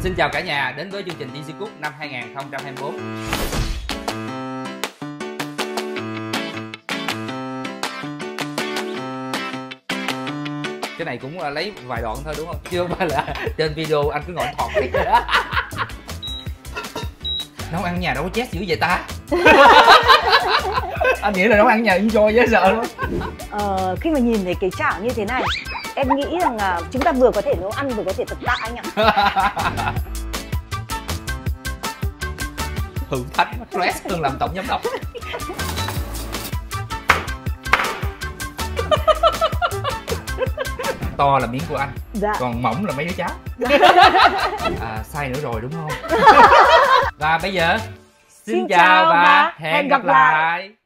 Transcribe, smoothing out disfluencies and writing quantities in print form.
Xin chào cả nhà đến với chương trình TC Cook năm 2024. Cái này cũng là lấy vài đoạn thôi đúng không? Chứ không phải là trên video anh cứ ngồi thọt hết rồi đó. Nấu ăn nhà đâu có chết dữ vậy ta? Anh nghĩ là nấu ăn nhà enjoy dễ sợ luôn. Khi mà nhìn thấy cái chảo như thế này, em nghĩ rằng là chúng ta vừa có thể nấu ăn vừa có thể tập tạ anh ạ. Thử thách stress hơn làm tổng giám đốc. To là miếng của anh, dạ. Còn mỏng là mấy đứa cháu. Sai nữa rồi đúng không? Và bây giờ xin chào và hẹn gặp lại.